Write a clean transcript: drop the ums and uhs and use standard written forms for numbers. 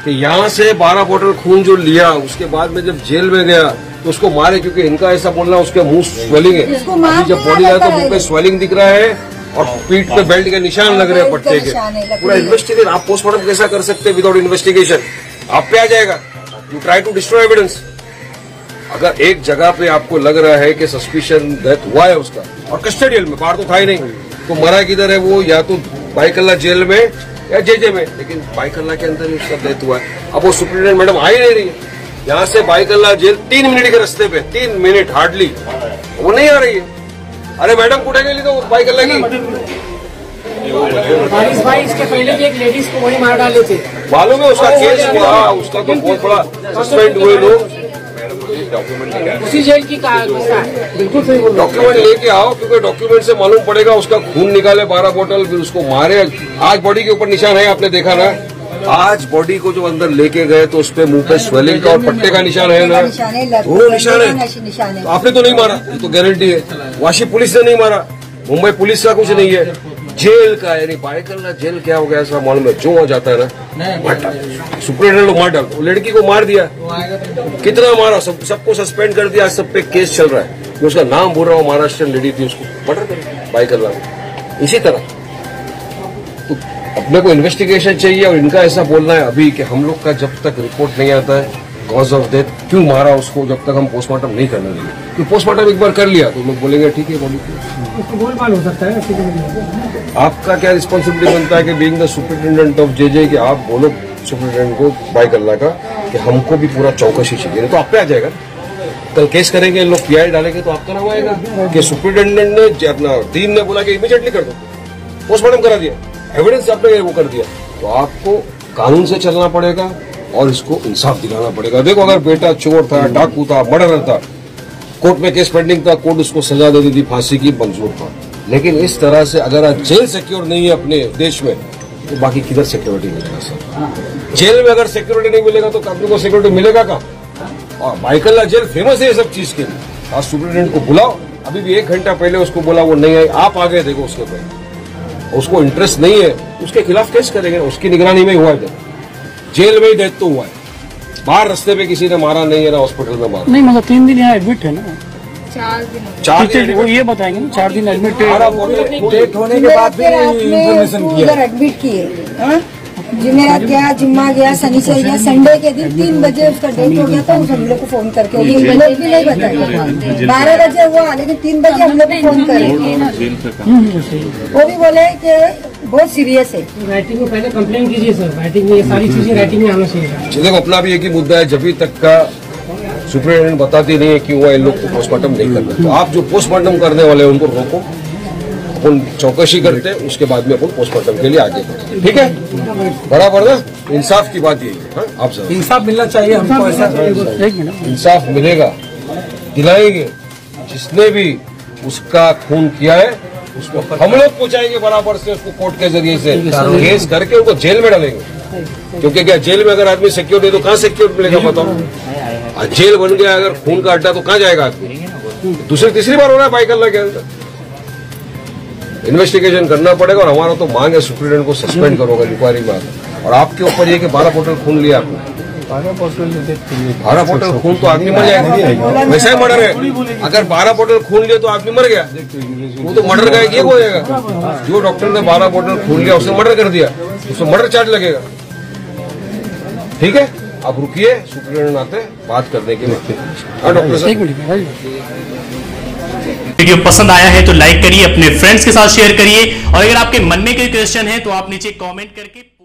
कि यहाँ से 12 बोतल खून जो लिया, उसके बाद में जब जेल में गया तो उसको मारे, क्योंकि इनका ऐसा बोलना उसके मुंह स्वेलिंग है। अभी जब बॉडी आया तो मुंह पे स्वेलिंग दिख रहा है और पीठ पे बेल्ट के निशान लग रहे हैं पट्टे के। पूरा इन्वेस्टिगेट, आप पोस्टमार्टम कैसा कर सकते हैं विदाउट इन्वेस्टिगेशन? आप पे आ जाएगा। You try to destroy evidence. अगर एक जगह पे आपको लग रहा है कि सस्पिशन डेथ हुआ है उसका, और कस्टडियल में, बाहर तो था ही नहीं, तो मरा किधर है वो? या तो बाईकल्ला जेल में या जेजे में, लेकिन बाईकल्ला के अंदर ही उसका डेथ हुआ है। अब वो सुप्रिंटेंडेंट मैडम आ ही नहीं रही है। यहाँ से बाईकल्ला जेल 3 मिनट के रास्ते पे, 3 मिनट हार्डली, वो नहीं आ रही है। अरे मैडम कुठे गेली तो बाईकल्ला की? भाई इसके पहले भी एक लेडीज को वही मार डाले थे, मालूम है उसका केस हुआ, उसका तो बहुत बड़ा सस्पेंड हुए लोग। उसी जेल की बिल्कुल सही बोल। डॉक्यूमेंट लेके आओ, क्योंकि डॉक्यूमेंट से मालूम पड़ेगा। उसका खून निकाले 12 बोतल, फिर उसको मारे। आज बॉडी के ऊपर निशान है, आपने देखा ना। आज बॉडी को जो अंदर लेके गए तो उस पे मुंह पे स्वेलिंग का और पट्टे का निशान है ना, वो निशान है। तो आपने तो नहीं मारा, ये तो गारंटी है। वाशी पुलिस ने नहीं मारा, मुंबई पुलिस का कुछ नहीं है, जेल का। यानी बाईकल्ला जेल क्या हो गया ऐसा मालूम है, जो हो जाता है ना। सुप्रिंटेंडेंट लोग मार डाल, लड़की को मार दिया, कितना मारा, सबको सस्पेंड कर दिया, सब पे केस चल रहा है। मैं उसका नाम बोल रहा हूँ, महाराष्ट्र लेडी थी, उसको मर्डर कर बाईकल्ला में। इसी तरह तो अपने को इन्वेस्टिगेशन चाहिए। और इनका ऐसा बोलना है अभी कि हम लोग का जब तक रिपोर्ट नहीं आता है कॉज ऑफ डेथ, क्यों मारा उसको, जब तक हम पोस्टमार्टम नहीं करने देंगे। तो पोस्टमार्टम एक बार कर लिया तो लोग बोलेंगे ठीक है, बॉडी गोलमाल हो सकता है। आपका क्या रिस्पॉन्सिबिलिटी बनता है कि being the superintendent of JJ, कि आप बोलो सुपरिटेंडेंट को बाईकल्ला का कि हमको भी पूरा चौकसी चाहिए, नहीं तो आप पे आ जाएगा। कल केस करेंगे लोग, पीआई डालेंगे तो आपका नाम आएगा कि सुपरिटेंडेंट ने अपना टीम ने बोला कि इमीडिएटली कर दो, पोस्टमार्टम करा दिया, एविडेंस आपने वो कर दिया। तो आपको कानून से चलना पड़ेगा और इसको इंसाफ दिलाना पड़ेगा। देखो, अगर बेटा चोर था, डाकू था, मर्डरर था, कोर्ट में केस पेंडिंग था, कोर्ट उसको सजा दे दी थी, फांसी की मंजूर था। लेकिन इस तरह से अगर आज जेल सिक्योर नहीं है अपने देश में, तो बाकी किधर सिक्योरिटी मिलेगा सर? जेल में अगर सिक्योरिटी नहीं मिलेगा तो कंपनी को सिक्योरिटी मिलेगा कहाँ? और बाईकल्ला जेल फेमस है ये सब चीज के लिए। आज सुप्रिंटेंडेंट को बुलाओ, अभी भी 1 घंटा पहले उसको बोला, वो नहीं आई। आप आगे देखो उसके ऊपर, उसको इंटरेस्ट नहीं है, उसके खिलाफ केस करेंगे। उसकी निगरानी में हुआ है, जेल में ही डेथ तो हुआ है, बाहर रास्ते पे किसी ने मारा नहीं है ना हॉस्पिटल में मारा नहीं। मतलब 3 दिन यहाँ एडमिट है ना, 4 दिन वो ये बताएंगे ना, 4 दिन एडमिट डेथ होने के बाद भी इन्फॉर्मेशन किया, एडमिट किए। जुमेरात गया, जुम्मा गया, शनिचर गया, संडे के दिन 3 बजे उसका डेथ हो गया था। उस हम लोग को फोन करके हम लोग भी नहीं बताया, 12 बजे हुआ, लेकिन 3 बजे हम लोग को फोन करे। वो भी बोले कि बहुत सीरियस है। राइटिंग में पहले कंप्लेंट कीजिए सर, राइटिंग में ये सारी चीजें राइटिंग में आना चाहिए। देखो, अपना भी एक ही मुद्दा है, जब तक का सुप्रिंटेंडेंट बताती नहीं है कि हुआ, इन लोग को पोस्टमार्टम नहीं करना। तो आप जो पोस्टमार्टम करने वाले हैं उनको रोको, अपन चौकसी करते हैं, उसके बाद में अपन पोस्टमार्टम के लिए आगे बढ़ते। ठीक है, बराबर ना? इंसाफ की बात यही है। आप सर, इंसाफ मिलना चाहिए हमको, ऐसा इंसाफ मिलेगा, दिलाएंगे। जिसने भी उसका खून किया है उसको हम लोग पहुंचाएंगे बराबर से, उसको कोर्ट के जरिए से केस करके उनको जेल में डालेंगे। क्योंकि क्या जेल में अगर आदमी सिक्योर नहीं तो कहाँ सिक्योर मिलेगा बताओ? जेल बन गया अगर खून का अड्डा, तो कहाँ जाएगा आदमी? दूसरी तीसरी बार हो रहा है बाईकल्ला के अंदर। इन्वेस्टिगेशन करना पड़ेगा। और हमारा तो मांग है सुप्रीटेंडेंट को सस्पेंड करोगे इंक्वायरी में। और आपके ऊपर ये कि 12 बोतल खून लिया आपने, 12 बोतल खून तो आदमी मर जाएगा। वैसा ही मर्डर है, अगर 12 बोतल खून लिया तो आदमी मर गया, वो तो मर्डर का एक हो जाएगा। जो डॉक्टर ने 12 बोतल खून लिया उसने मर्डर कर दिया, उसको मर्डर चार्ज लगेगा। ठीक है, आप रुकिए, सुप्रीटेंडेंट आते बात करने के लिए। हाँ डॉक्टर साहब, वीडियो पसंद आया है तो लाइक करिए, अपने फ्रेंड्स के साथ शेयर करिए, और अगर आपके मन में कोई क्वेश्चन है तो आप नीचे कमेंट करके